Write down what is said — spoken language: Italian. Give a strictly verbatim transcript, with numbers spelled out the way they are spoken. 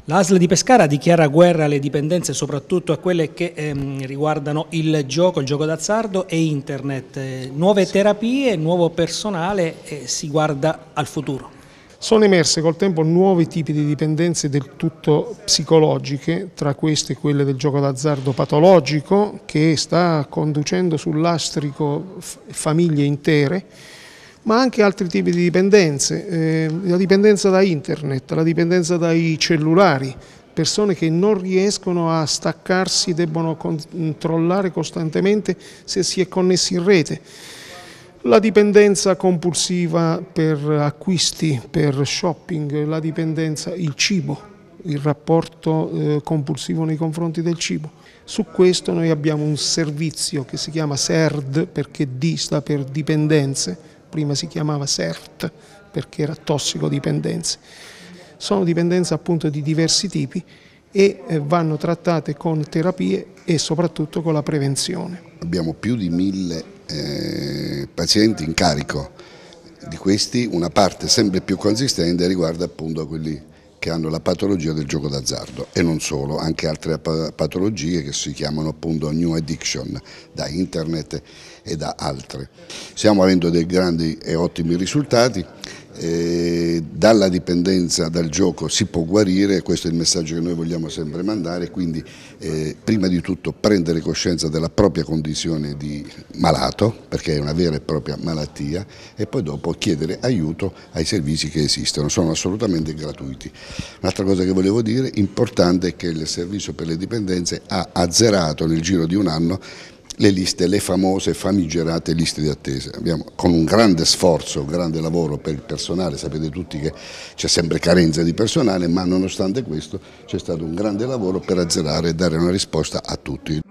L'A S L di Pescara dichiara guerra alle dipendenze, soprattutto a quelle che ehm, riguardano il gioco, il gioco d'azzardo e internet. Eh, nuove terapie, nuovo personale e si guarda al futuro. Sono emerse col tempo nuovi tipi di dipendenze del tutto psicologiche, tra queste quelle del gioco d'azzardo patologico che sta conducendo sul lastrico famiglie intere, ma anche altri tipi di dipendenze, eh, la dipendenza da internet, la dipendenza dai cellulari, persone che non riescono a staccarsi, debbono controllare costantemente se si è connessi in rete. La dipendenza compulsiva per acquisti, per shopping, la dipendenza, il cibo, il rapporto eh, compulsivo nei confronti del cibo. Su questo noi abbiamo un servizio che si chiama S E R D, perché D sta per dipendenze, prima si chiamava S E R T perché era tossicodipendenze. Sono dipendenze appunto di diversi tipi e eh, vanno trattate con terapie e soprattutto con la prevenzione. Abbiamo più di mille eh, pazienti in carico, di questi una parte sempre più consistente riguarda appunto quelli che hanno la patologia del gioco d'azzardo e non solo, anche altre patologie che si chiamano appunto new addiction, da internet e da altre. Stiamo avendo dei grandi e ottimi risultati. Eh, dalla dipendenza dal gioco si può guarire, questo è il messaggio che noi vogliamo sempre mandare, quindi eh, prima di tutto prendere coscienza della propria condizione di malato, perché è una vera e propria malattia, e poi dopo chiedere aiuto ai servizi che esistono, sono assolutamente gratuiti. Un'altra cosa che volevo dire, importante, è che il servizio per le dipendenze ha azzerato nel giro di un anno le liste, le famose famigerate liste di attesa. Abbiamo, con un grande sforzo, un grande lavoro per il personale, sapete tutti che c'è sempre carenza di personale, ma nonostante questo c'è stato un grande lavoro per azzerare e dare una risposta a tutti.